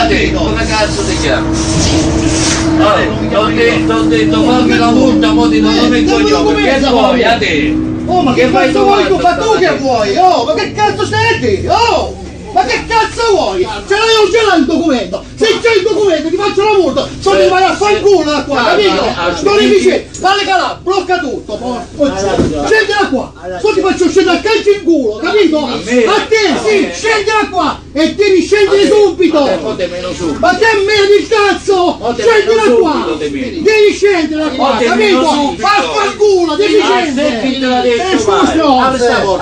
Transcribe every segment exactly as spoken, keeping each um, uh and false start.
capito? Come cazzo ti chiami? Ti ho detto, ho detto, fammi la multa, mo ti do nome e cognome, che vuoi a te? Oh, ma che cazzo vuoi tu? Ma tu che vuoi? Oh, ma che cazzo stai a dire? Oh! Ma che cazzo vuoi? Ce l'hai o ce l'hai il documento? Se c'è il documento ti faccio la multa, sono ti vai a fare il culo da qua, capito? Non li dice, dalle calà, blocca tutto, scendila qua, so ti faccio scendere a calcio in culo, capito? A te, sì, scendila qua e devi scendere subito! Ma che meno il cazzo! Scendila qua! Devi scendere qua, capito? Fa il culo, devi scendere! Sei scuso!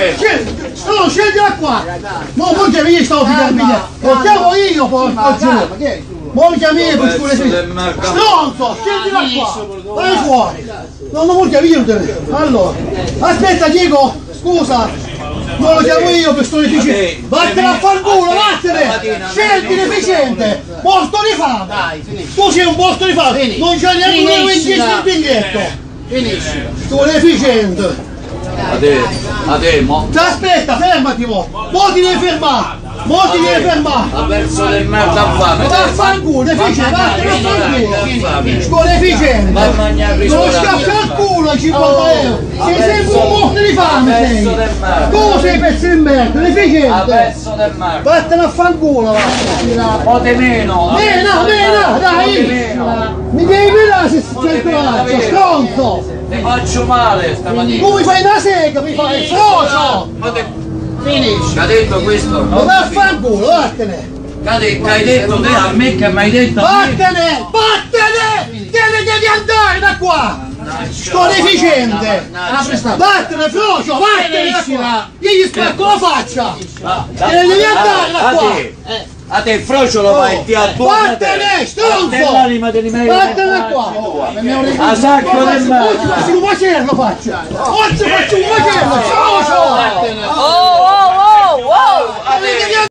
No, scendila qua! No, non che mi stavo ficando! Lo chiamo io, porco giù! Mo mi chiami io per scuole figlie! Stronzo! Scendila qua! Vai fuori! Non lo voglio io! Allora! Aspetta Diego! Scusa! Non lo chiamo io per sto deficiente! Vattene a far culo, vattene! Scendi deficiente! Morto di fame! Tu sei un morto di fame! Non c'è neanche un ventesimo il biglietto! Finisci! Tu deficiente! A te, a te, mo! Aspetta, fermati mo! Mo ti devi fermare! Mo ti devi fermare! Ha perso del merda a fame! Va a fanculo, deficiente! Vattene a fanculo! Sto deficiente! Vai a mangiare Non schiaffi al culo cinquanta euro! Sei sempre un morto di fame sei! Tu sei pezzo di merda, Ha deficiente! perso del merda! Vattene a fanculo! Vattene! O te meno! Mena, mena, dai! Mi devi menare se c'è il coraggio, stronzo! Ti faccio male stamattina! Tu mi fai una sega, mi fai frocio! Ma te... Finisci! Che ha detto questo? Ma va a fanculo, vattene! Che hai detto te a me che mi hai detto a me? Vattene! Vattene! Te ne devi andare da qua! Sto deficiente! Vattene, frocio, vattene da qua! Io gli spacco la faccia! Te ne devi andare da qua! A te il frocio lo fai ti attorno a te! Vattene, stronzo! L'anima te li metti! Vattene da qua! A sacco del mare! Oggi faccio un macello faccio! Oggi faccio un macello! Frocio!